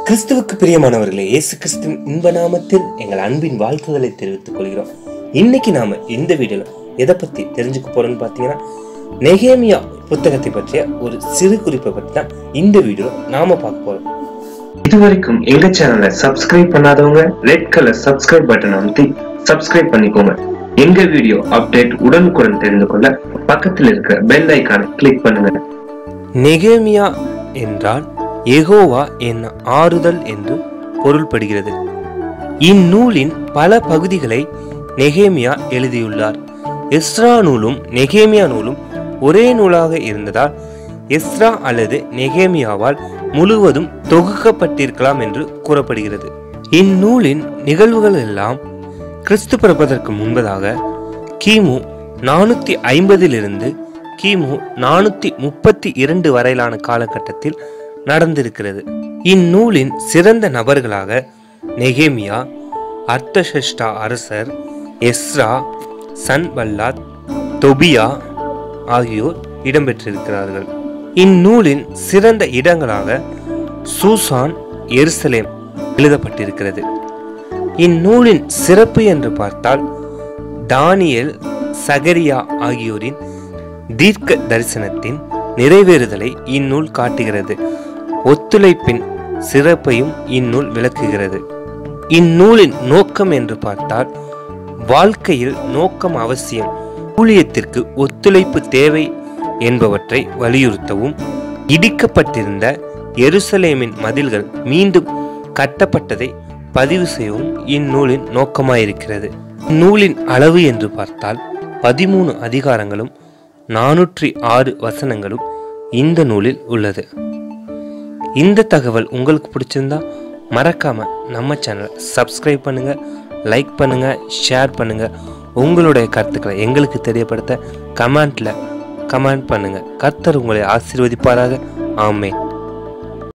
கிறிஸ்துவுக்கு பிரியமானவர்களே, இயேசு கிறிஸ்துவின் இன்ப நாமத்தில் எங்கள் அன்பின் வாழ்த்துதலை தெரிவித்துக் கொள்கிறோம். இன்னைக்கு நாம இந்த வீடியோல எதை பத்தி தெரிஞ்சுக்க போறோம்னு பாத்தீங்கன்னா, நெகேமியா புத்தகத்தை பற்றிய ஒரு சிறு குறிப்பை பற்றி தான் இந்த வீடியோ நாம பார்க்க போறோம். இதுவரைக்கும் எங்க சேனலை சப்ஸ்கிரைப் பண்ணாதவங்க ரெட் கலர் சப்ஸ்கிரைப் பட்டன் அழுத்தி சப்ஸ்கிரைப் பண்ணிக்கோங்க. எங்க வீடியோ அப்டேட் உடனுக்குடன் தெரிந்து கொள்ள பக்கத்தில் இருக்கிற பெல் ஐகானை கிளிக் பண்ணுங்க. நெகேமியா என்றால் யெகோவா என்ன ஆறுதல் என்று பொருள்படுகிறது. இந்நூலின் பல பகுதிகளை நெகேமியா எழுதியுள்ளார். எஸ்ரா நூலும் நெகேமியா நூலும் ஒரே நூலாக இருந்ததால் எஸ்ரா அல்லது நெகேமியாவால் முழுவதும் தொகுக்கப்பட்டிருக்கலாம் என்று கூறப்படுகிறது. இந்நூலின் நிகழ்வுகள் எல்லாம் கிறிஸ்து பிறப்பதற்கு முன்பதாக கிமு 450 கிமு 432 வரையிலான காலகட்டத்தில் நடந்திருக்கிறது. இந்நூலின் சிறந்த நபர்களாக நெகேமியா, அர்தஷஷ்டா அரசர், எஸ்ரா, சன்பல்லாத், தொபியா ஆகியோர் இடம்பெற்றிருக்கிறார்கள். இந்நூலின் சிறந்த இடங்களாக சூசான், எருசலேம் எழுதப்பட்டிருக்கிறது. இந்நூலின் சிறப்பு என்று பார்த்தால் தானியேல், சகரியா ஆகியோரின் தீர்க்க தரிசனத்தின் நிறைவேறுதலை இந்நூல் காட்டுகிறது. ஒத்துழைப்பின் சிறப்பையும் இந்நூல் விளக்குகிறது. இந்நூலின் நோக்கம் என்று பார்த்தால் வாழ்க்கையில் நோக்கம் அவசியம், ஊழியத்திற்கு ஒத்துழைப்பு தேவை என்பவற்றை வலியுறுத்தவும், இடிக்கப்பட்டிருந்த எருசலேமின் மதில்கள் மீண்டும் கட்டப்பட்டதை பதிவு செய்யவும் இந்நூலின் நோக்கமாயிருக்கிறது. இந்நூலின் அளவு என்று பார்த்தால் 13 அதிகாரங்களும் 406 வசனங்களும் இந்த நூலில் உள்ளது. இந்த தகவல் உங்களுக்கு பிடிச்சிருந்தா மறக்காம நம்ம சேனலை சப்ஸ்கிரைப் பண்ணுங்க, லைக் பண்ணுங்க, ஷேர் பண்ணுங்க. உங்களுடைய கருத்துக்களை எங்களுக்கு தெரியப்படுத்த கமெண்ட் பண்ணுங்க. கர்த்தர் உங்களை ஆசீர்வதிப்பாராக. ஆமென்.